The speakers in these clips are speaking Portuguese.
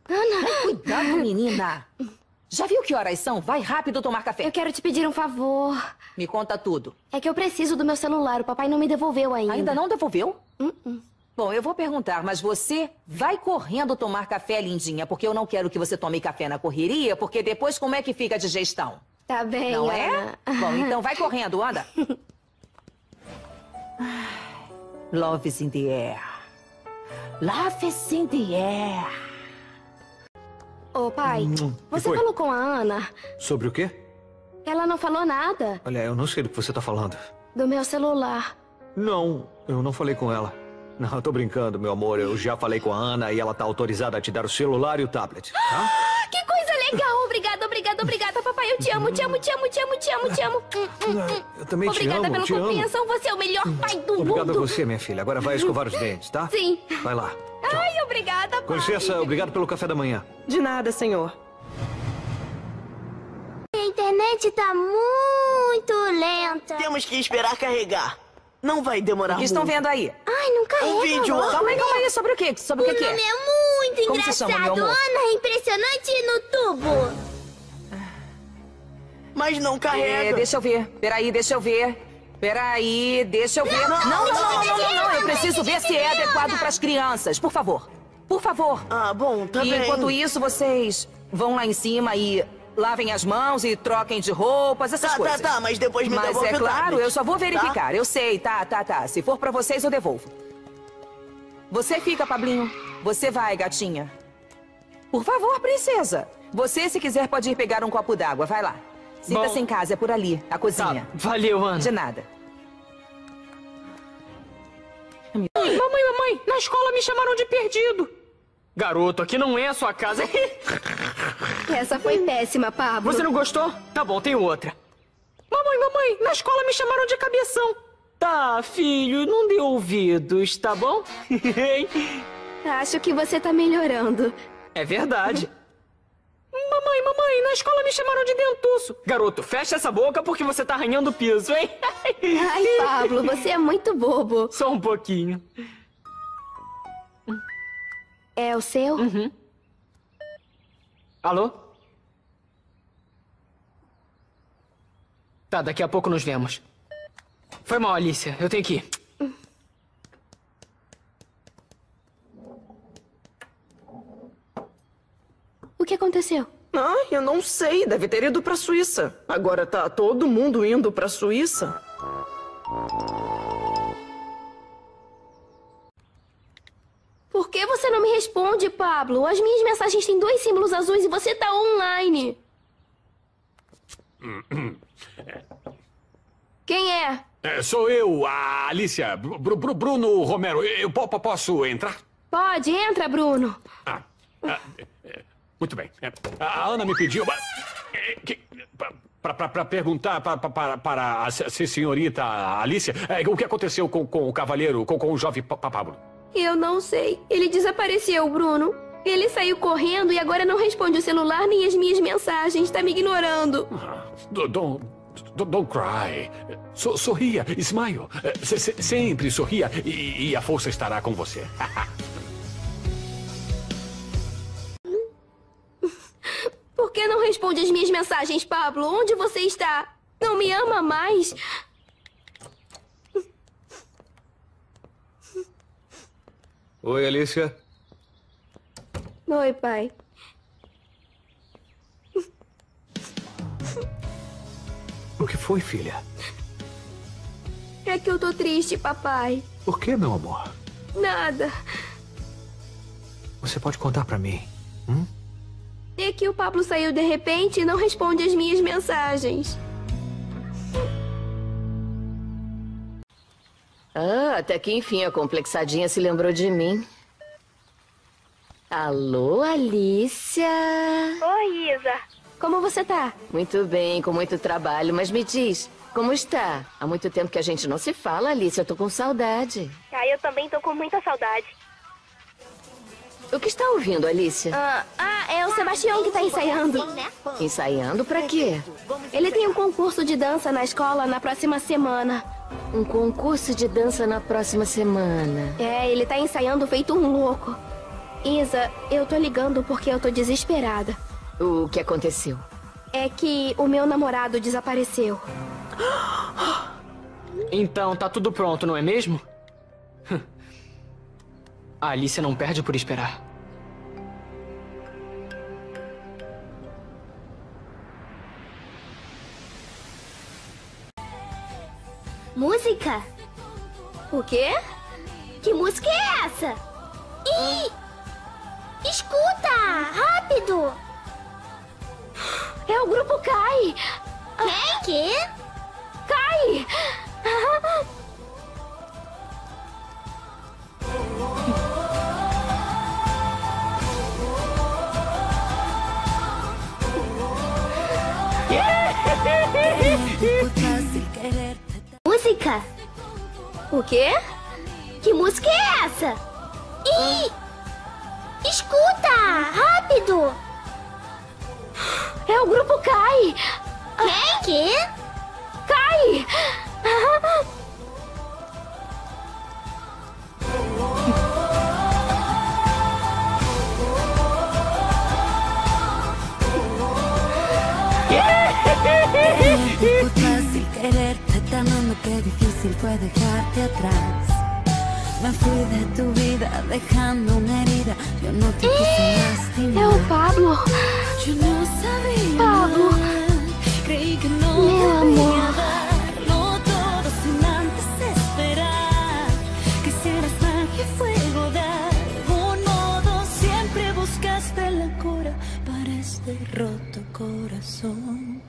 Ana! Cuidado, menina! Já viu que horas são? Vai rápido tomar café. Eu quero te pedir um favor. Me conta tudo. É que eu preciso do meu celular. O papai não me devolveu ainda. Ainda não devolveu? Bom, eu vou perguntar, mas você vai correndo tomar café, lindinha, porque eu não quero que você tome café na correria, porque depois como é que fica a digestão? Tá bem, Não Ana. é? Bom, então vai correndo, anda. Love is in the air. Love is in the air. Ô, pai, você foi? falou com a Ana. Sobre o quê? Ela não falou nada Olha, eu não sei do que você tá falando. do meu celular. Não, eu não falei com ela. Não, eu tô brincando, meu amor. Eu já falei com a Ana e ela tá autorizada a te dar o celular e o tablet, tá? Que coisa legal! Obrigada, papai. Eu te amo. Eu também te Obrigada amo, pela te amo. compreensão. Você é o melhor pai do Obrigado a mundo. você, minha filha. Agora vai escovar os dentes, tá? Sim. Vai lá. Ai, obrigada, pai. Com licença, obrigado pelo café da manhã. De nada, senhor. A internet tá muito lenta. Temos que esperar carregar. Não vai demorar O que estão muito. vendo aí? Ai, não carrega. Um vídeo. logo. Calma aí, sobre o quê? Sobre o O que nome é? é muito Como se engraçado. chama, meu amor? Ana Impressionante no tubo. Mas não carrega. Deixa eu ver. Peraí, deixa eu ver. Não. Eu preciso ver se é adequado para as crianças. Por favor. Ah, bom, tá E bem. enquanto isso, vocês vão lá em cima e lavem as mãos e troquem de roupas, essas coisas. Tá, mas depois me Mas devolve é o claro, tablet, eu só vou verificar. tá? Eu sei, tá. Se for pra vocês, eu devolvo. Você fica, Pablinho. Você vai, gatinha. Por favor, princesa. Você, se quiser, pode ir pegar um copo d'água. Vai lá. Sinta-se em casa, é por ali, a cozinha. Tá, valeu, Ana. De nada. Mamãe, na escola me chamaram de perdido. Garoto, aqui não é a sua casa. Essa foi péssima, Pablo. Você não gostou? Tá bom, tem outra. Mamãe, na escola me chamaram de cabeção. Tá, filho, não dê ouvidos, tá bom? Acho que você tá melhorando. É verdade. Mamãe, na escola me chamaram de dentuço. Garoto, fecha essa boca porque você tá arranhando o piso, hein? Ai, Pablo, você é muito bobo. Só um pouquinho. É o seu? Alô? Tá, daqui a pouco nos vemos. Foi mal, Alicia. Eu tenho que ir. O que aconteceu? Ai, eu não sei. Deve ter ido pra Suíça. Agora tá todo mundo indo pra Suíça. Por que você não me responde, Pablo? As minhas mensagens têm 2 símbolos azuis e você tá online. Quem é? Sou eu, a Alicia. Bruno Romero. Eu posso entrar? Pode, entra, Bruno. Muito bem. A Ana me pediu para perguntar para a senhorita Alicia o que aconteceu com o cavalheiro, com o jovem Pablo. Eu não sei. Ele desapareceu, Bruno. Ele saiu correndo e agora não responde o celular nem as minhas mensagens. Tá me ignorando. Don't cry. Sorria, smile. Sempre sorria e a força estará com você. Por que não responde as minhas mensagens, Pablo? Onde você está? Não me ama mais? Oi, Alicia. Oi, pai. O que foi, filha? É que eu tô triste, papai. Por que, meu amor? Nada. Você pode contar pra mim? É que o Pablo saiu de repente e não responde as minhas mensagens. Até que enfim a complexadinha se lembrou de mim. Alô, Alicia? Oi, Isa. Como você tá? Muito bem, com muito trabalho, mas me diz, como está? Há muito tempo que a gente não se fala, Alicia, eu tô com saudade. Eu também tô com muita saudade. O que está ouvindo, Alicia? É o Sebastião que tá ensaiando. Ensaiando pra quê? Ele tem um concurso de dança na escola na próxima semana. Um concurso de dança na próxima semana. Ele tá ensaiando feito um louco. Isa, eu tô ligando porque eu tô desesperada. O que aconteceu? É que o meu namorado desapareceu. Então tá tudo pronto, não é mesmo? A Alicia não perde por esperar. Música? O quê? Que música é essa? Ih! Escuta! Rápido! É o grupo Kai! Quem? Kai! Música? O quê? Que música é essa? Ih! Escuta! Rápido! É o grupo Kai! Quem? Kai! Fue fácil quererte tanto que difícil fue dejarte atrás. Me fui de tu vida dejando una herida. Yo no te quise lastimar. É o Pablo. Yo no sabía. Pablo. Creí que no Meu amor. darlo todo sin antes esperar. Quisieras magia y fuego de algún modo. Siempre buscaste la cura para este roto corazón.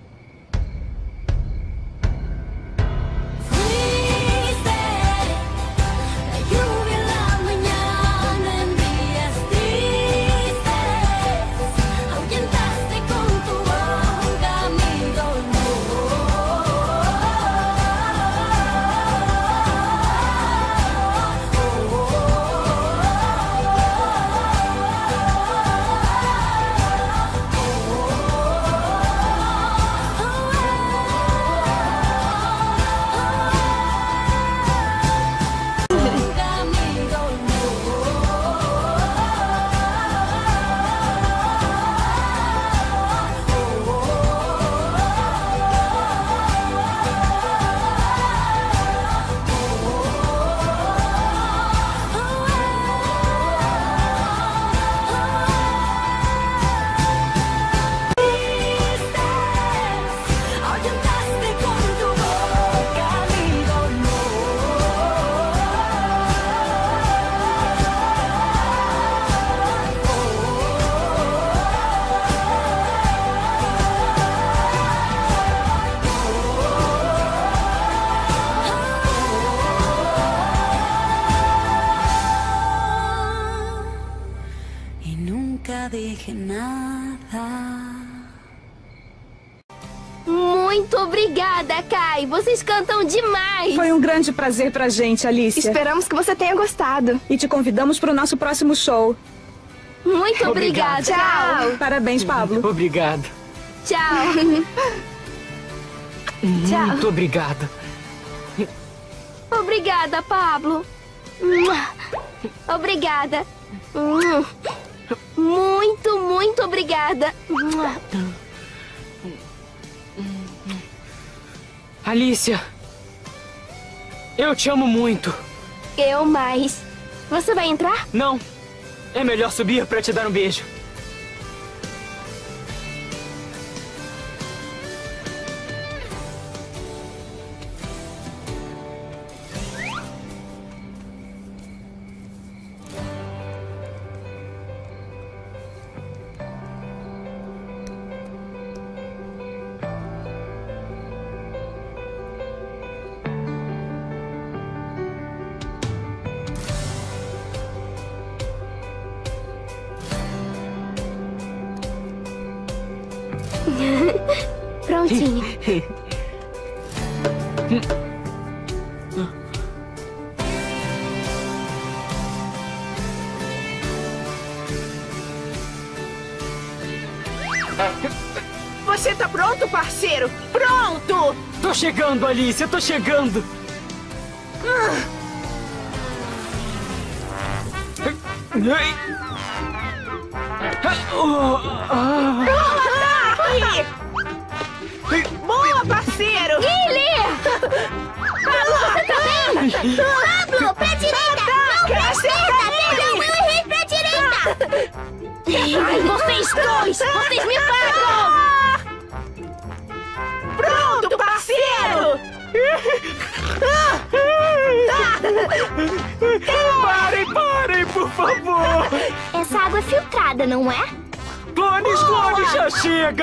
Dije nada. Muito obrigada, Kai. Vocês cantam demais. Foi um grande prazer pra gente, Alicia. Esperamos que você tenha gostado. E te convidamos pro nosso próximo show. Muito obrigada. Tchau. Parabéns, Pablo. Obrigado. Tchau. Tchau. Muito obrigado. Obrigada, Pablo. Obrigada. Muito, muito obrigada. Alicia, eu te amo muito. Eu mais. Você vai entrar? Não, é melhor subir pra te dar um beijo. Prontinho. Você tá pronto, parceiro? Pronto! Tô chegando, Alicia, tô chegando. Ai. Boa, parceiro! Guilherme! Pablo, você tá bem? Pablo, pra direita! Não, pra esquerda! Perdão, eu errei pra direita! Ai, vocês dois! Vocês me pagam! Pronto, parceiro! Parem, por favor! Essa água é filtrada, não é? Clones, já chega!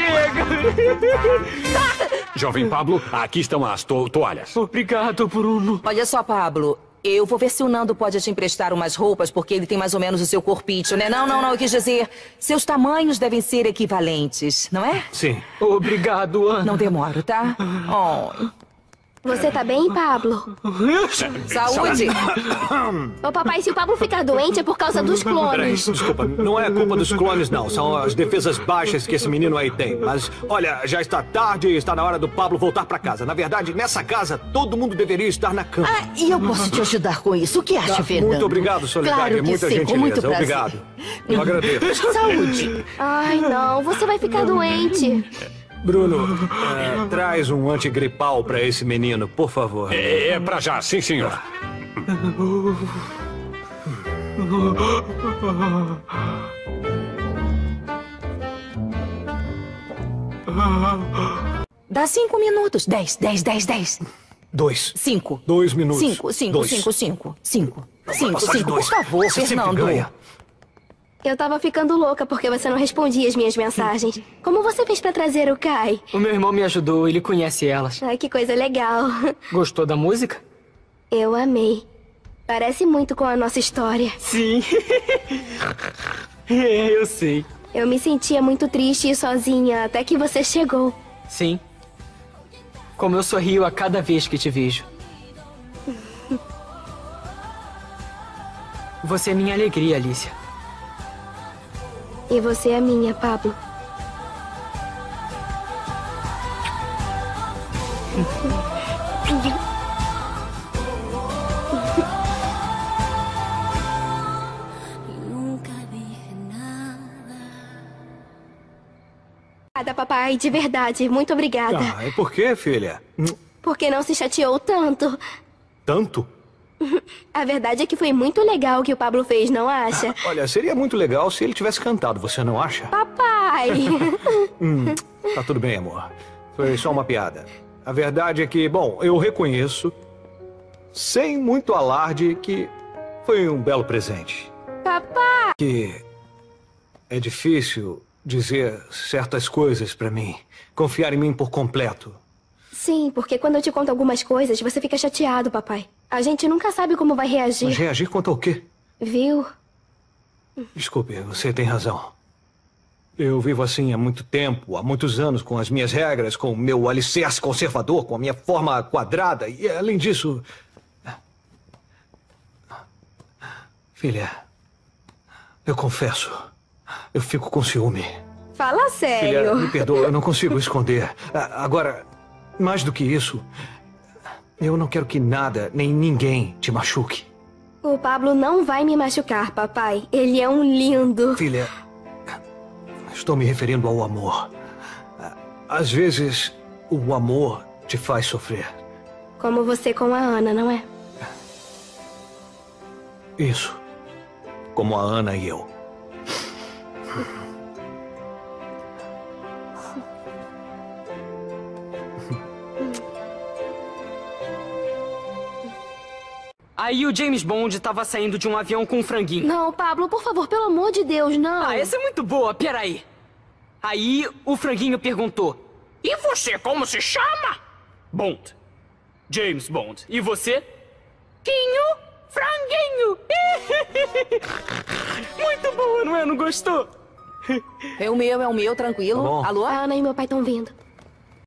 Jovem Pablo, aqui estão as toalhas. Obrigado, Bruno. Olha só, Pablo. Eu vou ver se o Nando pode te emprestar umas roupas, porque ele tem mais ou menos o seu corpício, né? Não, eu quis dizer, seus tamanhos devem ser equivalentes, não é? Sim. Obrigado, Ana. Não demoro, tá? Oh. Você tá bem, Pablo? Saúde! Ô, papai, se o Pablo ficar doente é por causa dos Peraí, clones. desculpa, não é culpa dos clones, não. São as defesas baixas que esse menino aí tem. Mas, olha, já está tarde e está na hora do Pablo voltar pra casa. Na verdade, nessa casa, todo mundo deveria estar na cama. Ah, e eu posso te ajudar com isso. O que acha, Fernando? Muito obrigado, Soledade. Claro que Muita sim, gentileza. com muito prazer. Obrigado. Eu agradeço. Saúde. Ai, não, você vai ficar doente. Bruno, traz um antigripal pra esse menino, por favor. É pra já, sim, senhor. Dá 5 minutos. 10. 2. 5. 2 minutos. 5. Passar de Por dois. favor, Você sempre Fernando. ganha. Eu tava ficando louca porque você não respondia as minhas mensagens. Como você fez pra trazer o Kai? O meu irmão me ajudou, ele conhece elas. Ai, que coisa legal. Gostou da música? Eu amei. Parece muito com a nossa história. Sim. Eu sei. Eu me sentia muito triste e sozinha até que você chegou. Sim. Como eu sorrio a cada vez que te vejo. Você é minha alegria, Alicia. E você é minha, Pablo. Obrigada, papai, de verdade. Muito obrigada. Ah, e por quê, filha? Porque não se chateou tanto. Tanto? A verdade é que foi muito legal o que o Pablo fez, não acha? Olha, seria muito legal se ele tivesse cantado, você não acha? Papai! Tá tudo bem, amor. Foi só uma piada. A verdade é que, bom, eu reconheço, sem muito alarde, que foi um belo presente. Papai! Que é difícil dizer certas coisas pra mim. Confiar em mim por completo. Sim, porque quando eu te conto algumas coisas, você fica chateado, papai. A gente nunca sabe como vai reagir. Mas reagir quanto ao quê? Viu? Desculpe, você tem razão. Eu vivo assim há muito tempo, há muitos anos, com as minhas regras, com o meu alicerce conservador, com a minha forma quadrada. E, além disso... Filha, eu confesso, eu fico com ciúme. Fala sério. Filha, me perdoa, eu não consigo esconder. Agora, mais do que isso, eu não quero que nada, nem ninguém te machuque. O Pablo não vai me machucar, papai. Ele é um lindo. Filha, estou me referindo ao amor. Às vezes, o amor te faz sofrer. Como você com a Ana, não é? Isso. Como a Ana e eu. Aí o James Bond tava saindo de um avião com um franguinho. Não, Pablo, por favor, pelo amor de Deus, não. Ah, essa é muito boa, peraí. Aí o franguinho perguntou: e você como se chama? Bond. James Bond. E você? Quinho Franguinho. Muito boa, não é? Não gostou? É o meu, tranquilo. Tá bom. Alô? A Ana e meu pai estão vindo.